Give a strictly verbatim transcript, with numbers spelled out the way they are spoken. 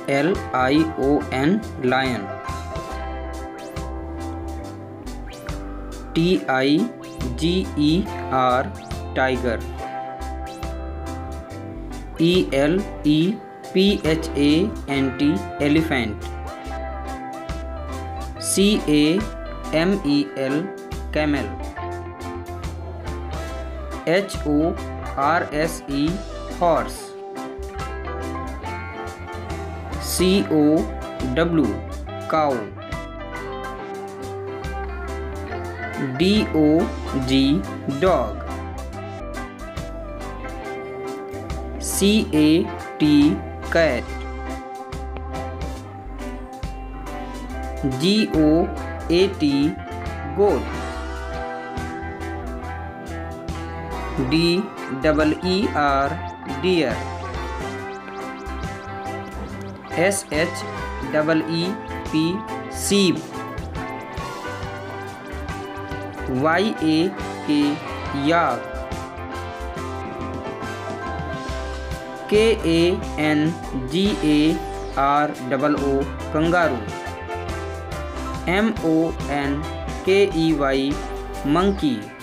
L I O N lion, T I G E R tiger, E L E P H A N T elephant, C A M E L camel, H O R S E horse, C O W cow, D O G dog, C A T cat, G O A T goat, D E E R deer, S H E E P sheep, Y A K yak, K A N G A R O O kangaroo, M O N K E Y monkey,